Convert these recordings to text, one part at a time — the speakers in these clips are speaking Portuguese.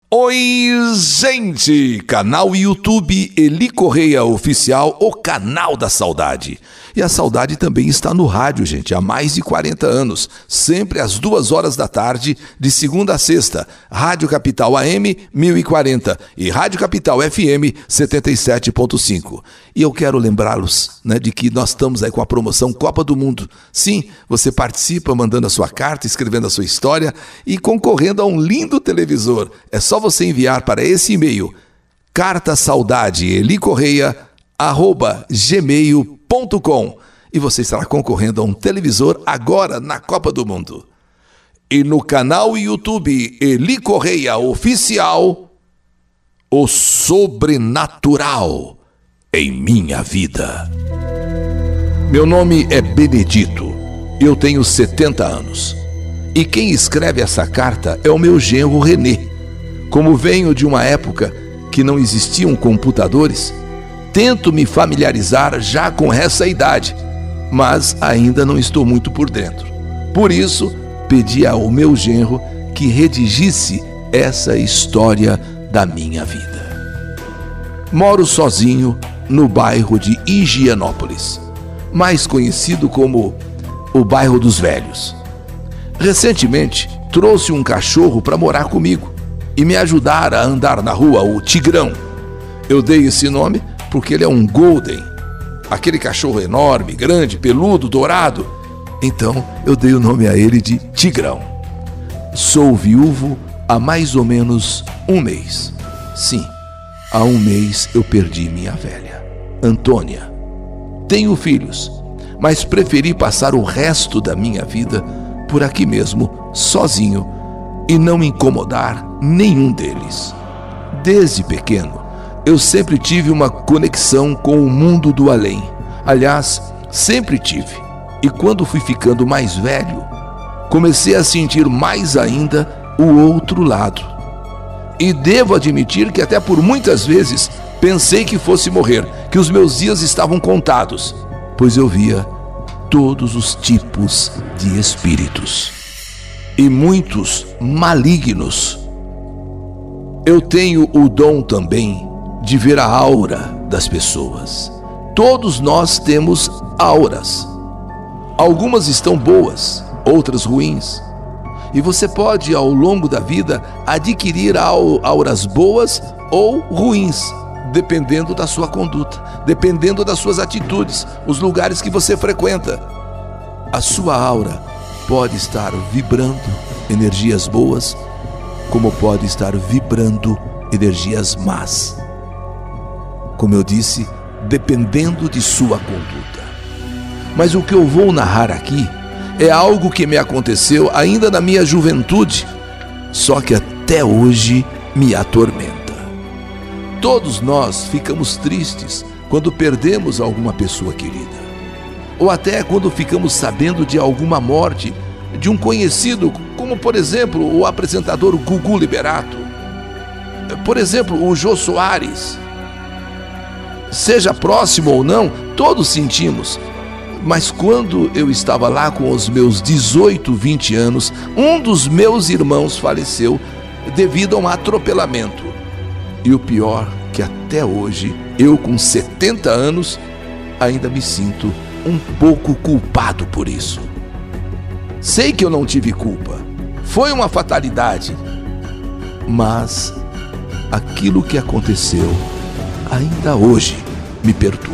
Oi, gente! Canal YouTube Eli Correia Oficial, o canal da saudade. E a saudade também está no rádio, gente, há mais de 40 anos. Sempre às 2 horas da tarde, de segunda a sexta. Rádio Capital AM 1040 e Rádio Capital FM 77.5. E eu quero lembrá-los, de que nós estamos aí com a promoção Copa do Mundo. Sim, você participa mandando a sua carta, escrevendo a sua história e concorrendo a um lindo televisor. É só você enviar para esse e-mail cartasaudadeelicorreia@gmail.com e você estará concorrendo a um televisor agora na Copa do Mundo. E no canal YouTube Eli Correia Oficial, o sobrenatural em minha vida. Meu nome é Benedito, eu tenho 70 anos e quem escreve essa carta é o meu genro Renê. Como venho de uma época que não existiam computadores, tento me familiarizar já com essa idade, mas ainda não estou muito por dentro. Por isso, pedi ao meu genro que redigisse essa história da minha vida. Moro sozinho no bairro de Higienópolis, mais conhecido como o bairro dos velhos. Recentemente, trouxe um cachorro para morar comigo e me ajudar a andar na rua, o Tigrão. Eu dei esse nome porque ele é um Golden, aquele cachorro enorme, grande, peludo, dourado. Então eu dei o nome a ele de Tigrão. Sou viúvo há mais ou menos um mês. Sim, há um mês eu perdi minha velha, Antônia. Tenho filhos, mas preferi passar o resto da minha vida por aqui mesmo, sozinho, e não incomodar nenhum deles. Desde pequeno, eu sempre tive uma conexão com o mundo do além. Aliás, sempre tive. E quando fui ficando mais velho, comecei a sentir mais ainda o outro lado. E devo admitir que até por muitas vezes pensei que fosse morrer, que os meus dias estavam contados, pois eu via todos os tipos de espíritos. E muitos malignos. Eu tenho o dom também de ver a aura das pessoas. Todos nós temos auras. Algumas estão boas, outras ruins. E você pode, ao longo da vida, adquirir auras boas ou ruins, dependendo da sua conduta, dependendo das suas atitudes, os lugares que você frequenta. A sua aura pode estar vibrando energias boas, como pode estar vibrando energias más. Como eu disse, dependendo de sua conduta. Mas o que eu vou narrar aqui é algo que me aconteceu ainda na minha juventude, só que até hoje me atormenta. Todos nós ficamos tristes quando perdemos alguma pessoa querida. Ou até quando ficamos sabendo de alguma morte de um conhecido, como por exemplo o apresentador Gugu Liberato, por exemplo o Jô Soares. Seja próximo ou não, todos sentimos. Mas quando eu estava lá com os meus 18, 20 anos, um dos meus irmãos faleceu devido a um atropelamento. E o pior, que até hoje, eu com 70 anos, ainda me sinto um pouco culpado por isso. Sei que eu não tive culpa, foi uma fatalidade, mas aquilo que aconteceu ainda hoje me perturba.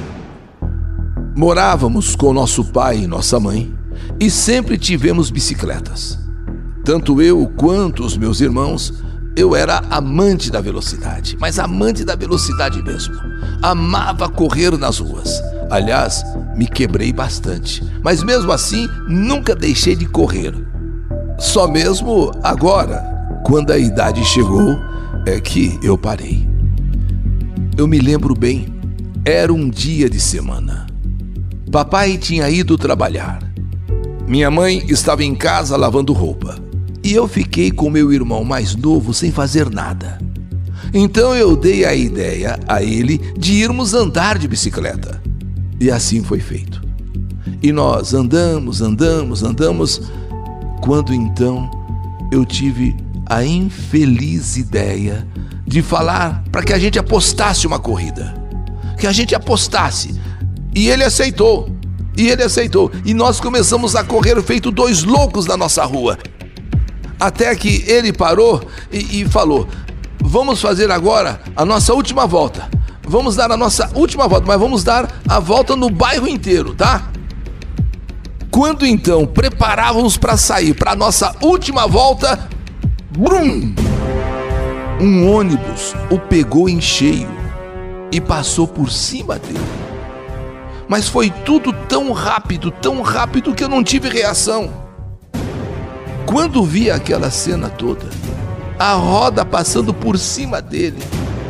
Morávamos com nosso pai e nossa mãe e sempre tivemos bicicletas. Tanto eu quanto os meus irmãos, eu era amante da velocidade, mas amante da velocidade mesmo. Amava correr nas ruas. Aliás, me quebrei bastante, mas mesmo assim nunca deixei de correr. Só mesmo agora, quando a idade chegou, é que eu parei. Eu me lembro bem, era um dia de semana. Papai tinha ido trabalhar. Minha mãe estava em casa lavando roupa. E eu fiquei com meu irmão mais novo sem fazer nada. Então eu dei a ideia a ele de irmos andar de bicicleta. E assim foi feito. E nós andamos, quando então eu tive a infeliz ideia de falar para que a gente apostasse uma corrida. Que a gente apostasse. E ele aceitou. E nós começamos a correr feito dois loucos na nossa rua. Até que ele parou e falou: vamos fazer agora a nossa última volta. Vamos dar a nossa última volta, mas vamos dar a volta no bairro inteiro, tá? Quando então preparávamos para sair para a nossa última volta, brum! Um ônibus o pegou em cheio e passou por cima dele. Mas foi tudo tão rápido que eu não tive reação. Quando vi aquela cena toda, a roda passando por cima dele,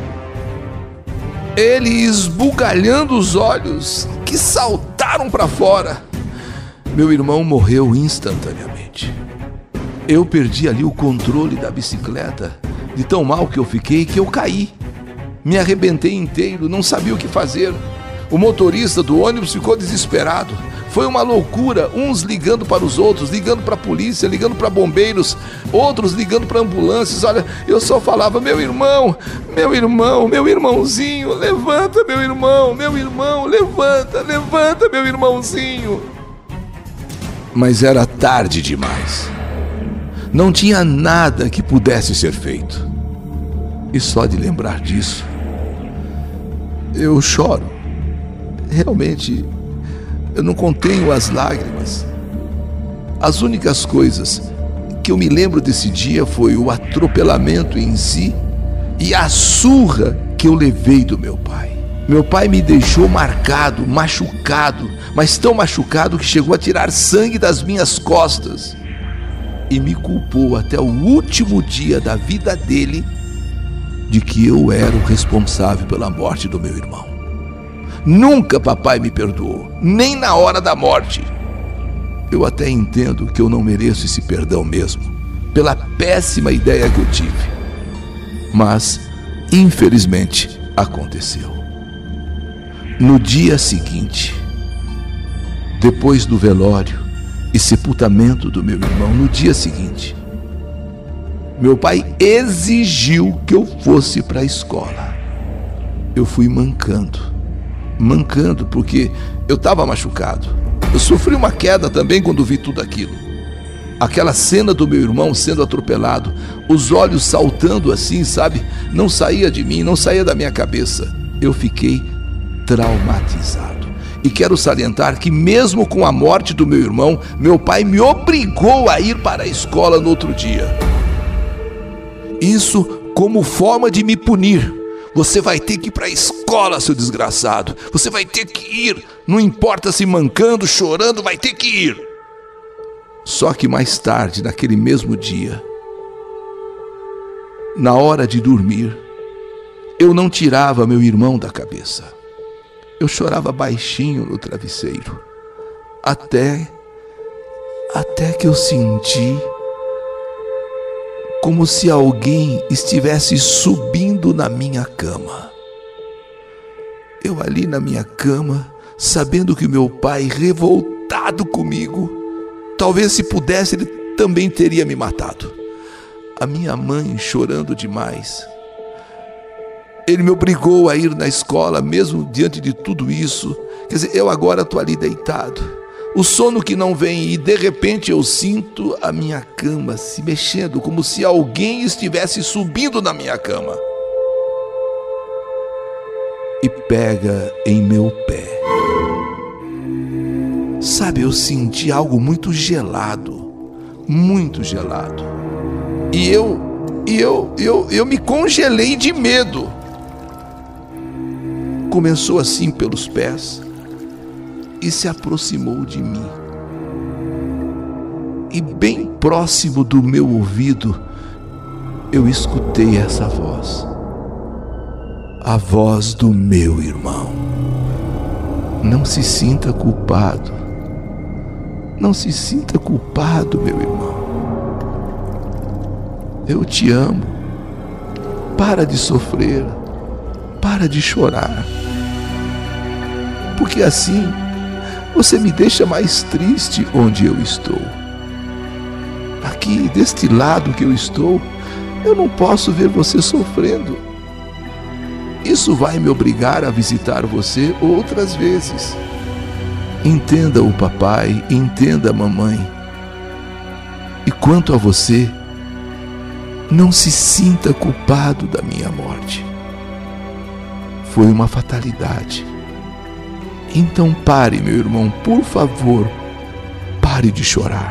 ele esbugalhando os olhos que saltaram para fora, meu irmão morreu instantaneamente. Eu perdi ali o controle da bicicleta, de tão mal que eu fiquei, que eu caí. Me arrebentei inteiro, não sabia o que fazer. O motorista do ônibus ficou desesperado. Foi uma loucura, uns ligando para os outros, ligando para a polícia, ligando para bombeiros, outros ligando para ambulâncias. Olha, eu só falava: meu irmão, meu irmãozinho, levanta meu irmão, levanta meu irmãozinho. Mas era tarde demais. Não tinha nada que pudesse ser feito. E só de lembrar disso, eu choro. Realmente, eu não contenho as lágrimas. As únicas coisas que eu me lembro desse dia foi o atropelamento em si e a surra que eu levei do meu pai. Meu pai me deixou marcado, machucado, mas tão machucado que chegou a tirar sangue das minhas costas e me culpou até o último dia da vida dele de que eu era o responsável pela morte do meu irmão. Nunca papai me perdoou, nem na hora da morte. Eu até entendo que eu não mereço esse perdão mesmo, pela péssima ideia que eu tive. Mas, infelizmente, aconteceu. No dia seguinte, depois do velório e sepultamento do meu irmão, no dia seguinte, meu pai exigiu que eu fosse para a escola. Eu fui mancando porque eu estava machucado. Eu sofri uma queda também quando vi tudo aquilo. Aquela cena do meu irmão sendo atropelado, os olhos saltando assim, sabe? Não saía de mim, não saía da minha cabeça. Eu fiquei traumatizado. E quero salientar que mesmo com a morte do meu irmão, meu pai me obrigou a ir para a escola no outro dia. Isso como forma de me punir. Você vai ter que ir para a escola, seu desgraçado. Você vai ter que ir. Não importa se mancando, chorando, vai ter que ir. Só que mais tarde, naquele mesmo dia, na hora de dormir, eu não tirava meu irmão da cabeça. Eu chorava baixinho no travesseiro. Até que eu senti como se alguém estivesse subindo na minha cama. Eu ali na minha cama, sabendo que meu pai, revoltado comigo, talvez se pudesse ele também teria me matado. A minha mãe chorando demais. Ele me obrigou a ir na escola, mesmo diante de tudo isso. Quer dizer, eu agora estou ali deitado. O sono que não vem, e de repente eu sinto a minha cama se mexendo, como se alguém estivesse subindo na minha cama. E pega em meu pé. Sabe, eu senti algo muito gelado. Muito gelado. E eu me congelei de medo. Começou assim pelos pés e se aproximou de mim. E bem próximo do meu ouvido, eu escutei essa voz. A voz do meu irmão. Não se sinta culpado. Não se sinta culpado, meu irmão. Eu te amo. Para de sofrer. Para de chorar. Porque assim você me deixa mais triste onde eu estou. Aqui, deste lado que eu estou, Eu não posso ver você sofrendo. Isso vai me obrigar a visitar você outras vezes. Entenda o papai, entenda a mamãe. E quanto a você, não se sinta culpado da minha morte. Foi uma fatalidade. Então pare, meu irmão, por favor, pare de chorar.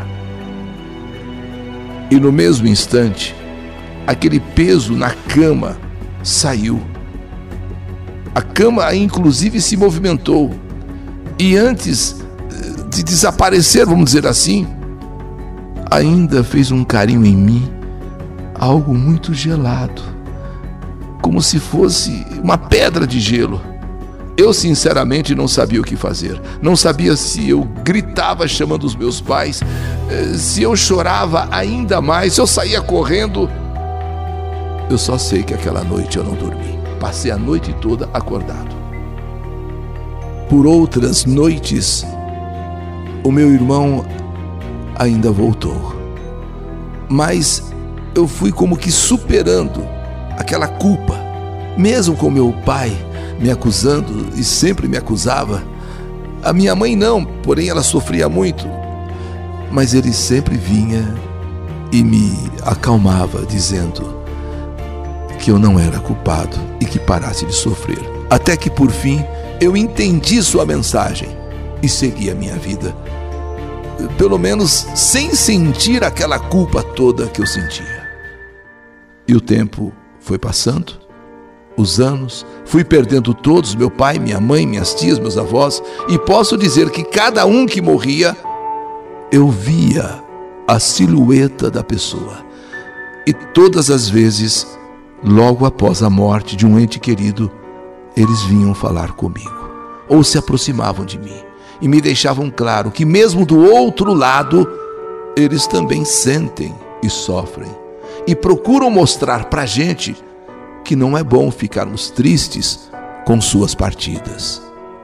E no mesmo instante, aquele peso na cama saiu. A cama, inclusive, se movimentou. E antes de desaparecer, vamos dizer assim, ainda fez um carinho em mim, algo muito gelado, como se fosse uma pedra de gelo. Eu sinceramente não sabia o que fazer. Não sabia se eu gritava chamando os meus pais, se eu chorava ainda mais, se eu saía correndo. Eu só sei que aquela noite eu não dormi. Passei a noite toda acordado. Por outras noites, o meu irmão ainda voltou. Mas eu fui como que superando aquela culpa. Mesmo com meu pai me acusando e sempre me acusava. A minha mãe não, porém ela sofria muito. Mas ele sempre vinha e me acalmava, dizendo que eu não era culpado e que parasse de sofrer. Até que por fim eu entendi sua mensagem e segui a minha vida. Pelo menos sem sentir aquela culpa toda que eu sentia. E o tempo foi passando, os anos, fui perdendo todos, meu pai, minha mãe, minhas tias, meus avós, e posso dizer que cada um que morria, eu via a silhueta da pessoa. E todas as vezes, logo após a morte de um ente querido, eles vinham falar comigo, ou se aproximavam de mim, e me deixavam claro que mesmo do outro lado, eles também sentem e sofrem, e procuram mostrar pra gente que não é bom ficarmos tristes com suas partidas.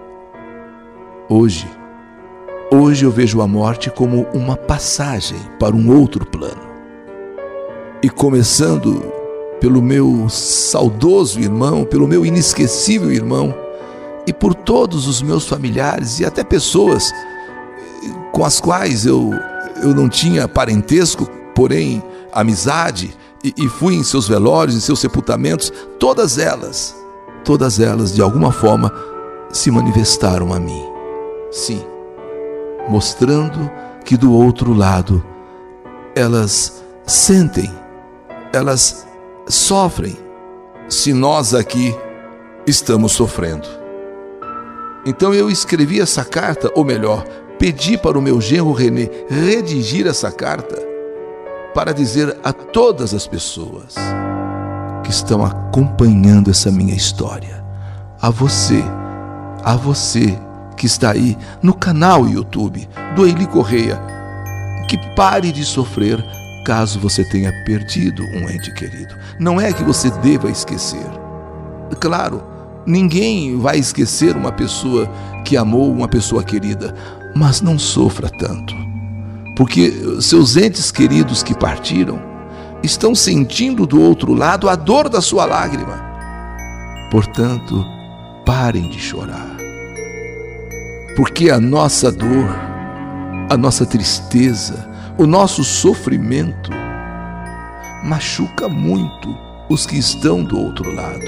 Hoje eu vejo a morte como uma passagem para um outro plano. E começando pelo meu saudoso irmão, pelo meu inesquecível irmão, e por todos os meus familiares e até pessoas com as quais eu não tinha parentesco, porém amizade, e fui em seus velórios, em seus sepultamentos, todas elas de alguma forma se manifestaram a mim. Sim, mostrando que do outro lado elas sentem, elas sofrem, se nós aqui estamos sofrendo. Então eu escrevi essa carta, ou melhor, pedi para o meu genro René redigir essa carta para dizer a todas as pessoas que estão acompanhando essa minha história, a você que está aí no canal YouTube do Eli Correia, que pare de sofrer caso você tenha perdido um ente querido. Não é que você deva esquecer. Claro, ninguém vai esquecer uma pessoa que amou uma pessoa querida, mas não sofra tanto, porque seus entes queridos que partiram estão sentindo do outro lado a dor da sua lágrima. Portanto, parem de chorar, porque a nossa dor, a nossa tristeza, o nosso sofrimento machuca muito os que estão do outro lado.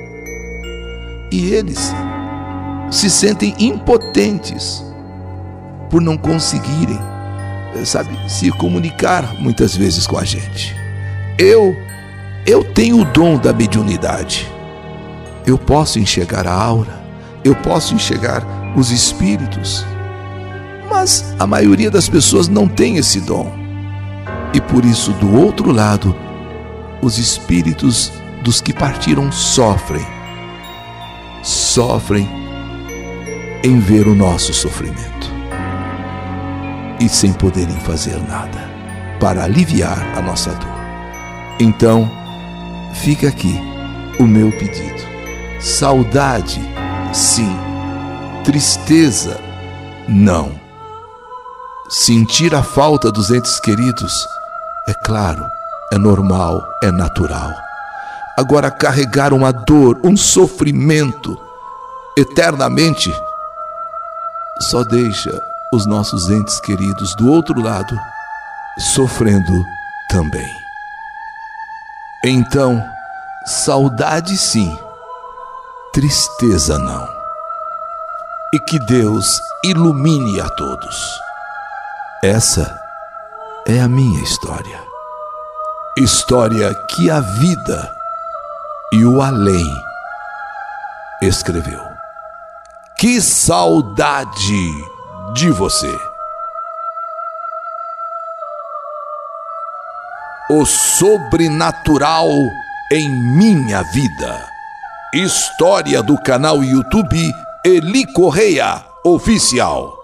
E eles se sentem impotentes por não conseguirem, se comunicar muitas vezes com a gente. Eu tenho o dom da mediunidade. Eu posso enxergar a aura, eu posso enxergar os espíritos, mas a maioria das pessoas não tem esse dom. E por isso, do outro lado, os espíritos dos que partiram sofrem em ver o nosso sofrimento e sem poderem fazer nada para aliviar a nossa dor. Então, fica aqui o meu pedido. Saudade, sim. Tristeza, não. Sentir a falta dos entes queridos, é claro, é normal, é natural. Agora, carregar uma dor, um sofrimento eternamente, só deixa os nossos entes queridos do outro lado sofrendo também. Então, saudade sim, tristeza não. E que Deus ilumine a todos. Essa é a minha história. História que a vida e o além escreveu. Que saudade de você! O sobrenatural em minha vida. História do canal YouTube Eli Correia Oficial.